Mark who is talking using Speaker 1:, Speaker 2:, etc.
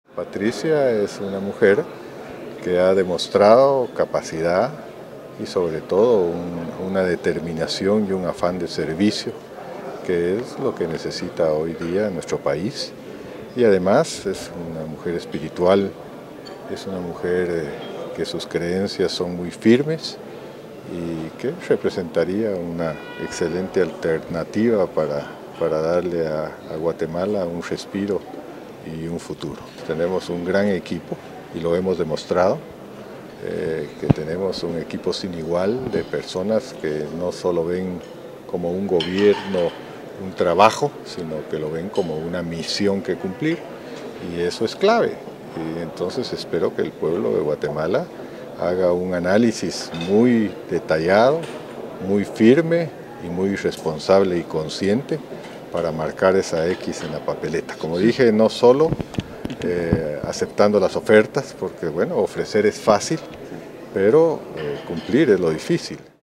Speaker 1: Patricia es una mujer que ha demostrado capacidad y sobre todo una determinación y un afán de servicio, que es lo que necesita hoy día nuestro país. Y además es una mujer espiritual, es una mujer que sus creencias son muy firmes y que representaría una excelente alternativa para darle a Guatemala un respiro y un futuro. Tenemos un gran equipo y lo hemos demostrado, que tenemos un equipo sin igual de personas que no solo ven como un gobierno, un trabajo, sino que lo ven como una misión que cumplir, y eso es clave. Y entonces espero que el pueblo de Guatemala haga un análisis muy detallado, muy firme y muy responsable y consciente para marcar esa X en la papeleta. Como dije, no solo aceptando las ofertas, porque bueno, ofrecer es fácil, pero cumplir es lo difícil.